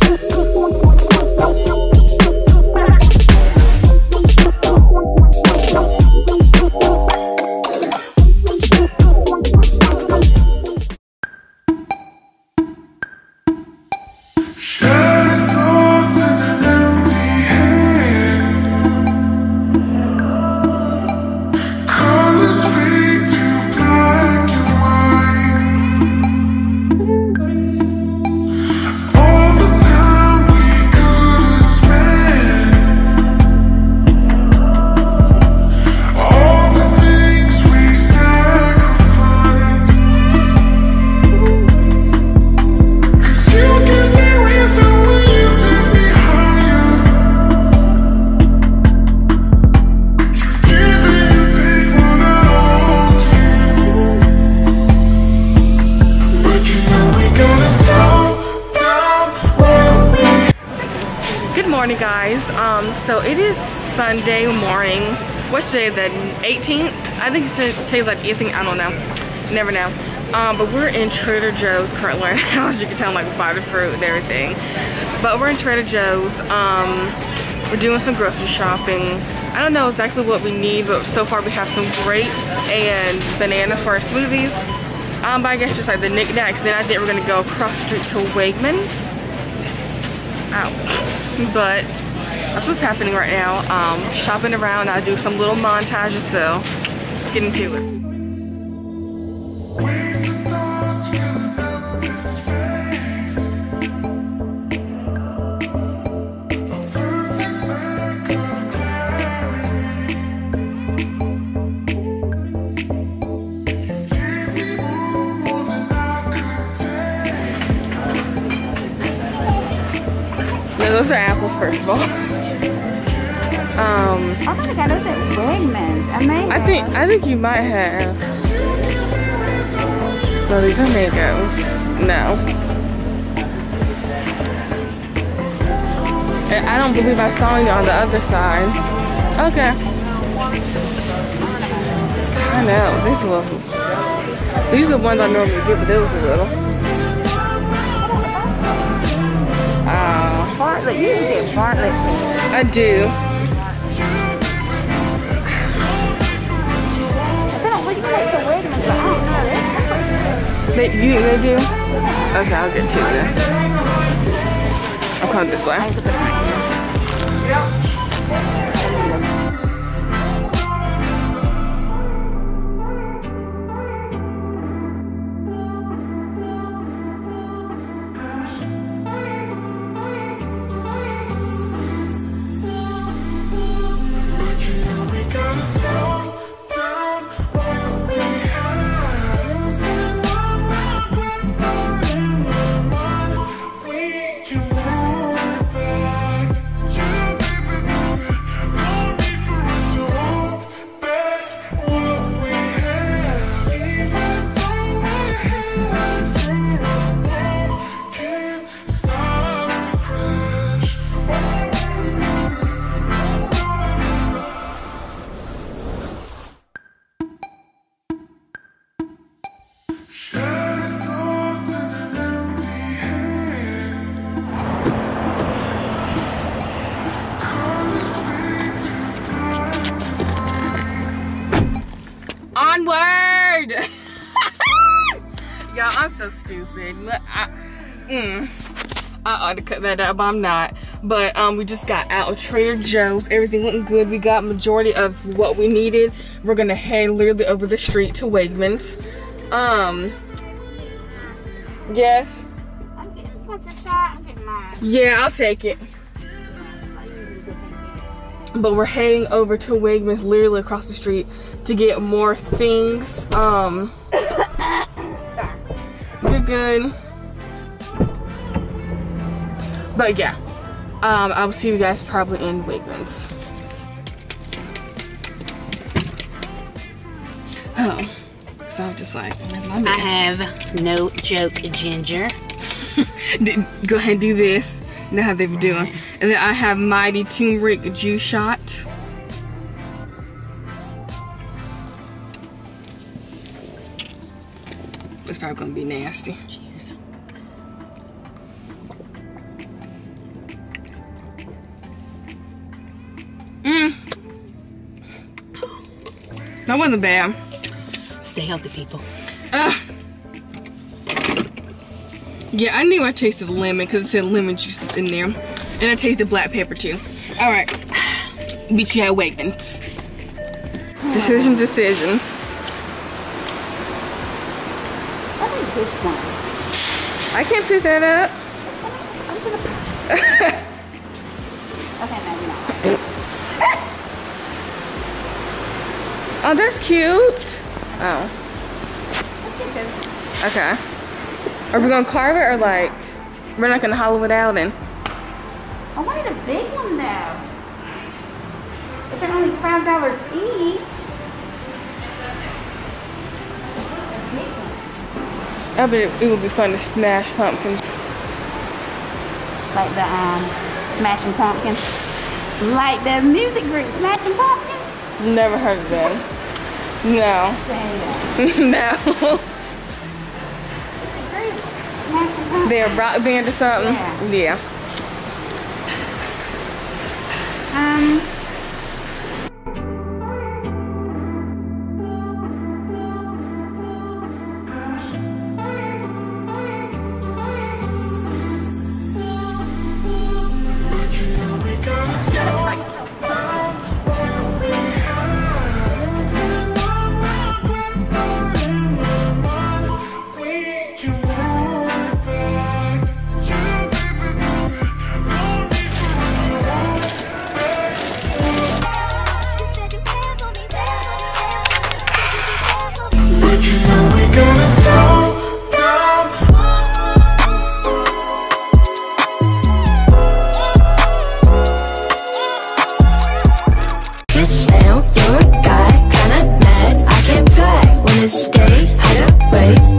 So it is Sunday morning. What's today, the 18th? I think today's like 18th, I don't know. Never know. But we're in Trader Joe's currently. As you can tell, I'm like buy the fruit and everything. But we're in Trader Joe's. We're doing some grocery shopping. I don't know exactly what we need, but so far we have some grapes and bananas for our smoothies. But I guess just like the knickknacks. Then I think we're gonna go across the street to Wegmans. Ow. But that's what's happening right now. Shopping around. I do some little montages, so let's get into it. Now those are apples, first of all. I think I those at Wegmans. I think you might have. No, these are mangoes. No. And I don't believe I saw you on the other side. Okay. I know. These are the ones I normally get, but they look a little. Bartlett, you can get Bartlett. I do. They do? Okay, I'll get two then. I'll come this way. Onward! Y'all, I'm so stupid. I ought to cut that out, but I'm not. But we just got out of Trader Joe's. Everything looking good. We got majority of what we needed. We're gonna head literally over the street to Wegmans. Yes. I'm getting your shot. I'm getting mine. Yeah, I'll take it. But we're heading over to Wegmans, literally across the street, to get more things. You're good. But yeah, I will see you guys probably in Wegmans. Oh, so I'm just like, where's my mix? I have no joke ginger. Go ahead and do this. You know how they be doing. And then I have Mighty Turmeric Juice Shot. It's probably gonna be nasty. Cheers. That wasn't bad. Stay healthy, people. Yeah, I knew I tasted lemon because it said lemon juice in there. And I tasted black pepper too. Alright. Beat you at Wegmans. Decisions. I think this one. I can't pick that up. Okay, maybe not. Oh, that's cute. Oh. Okay. Are we gonna carve it or like we're not gonna hollow it out and? I wanted a big one though. If they're only $5 each. I bet it would be fun to smash pumpkins. Like the Smashing Pumpkins. Like the music group Smashing Pumpkins. Never heard of them. No. No. They're a rock band or something? Yeah. You're a guy, kinda mad, I can't die. Wanna stay, hide away.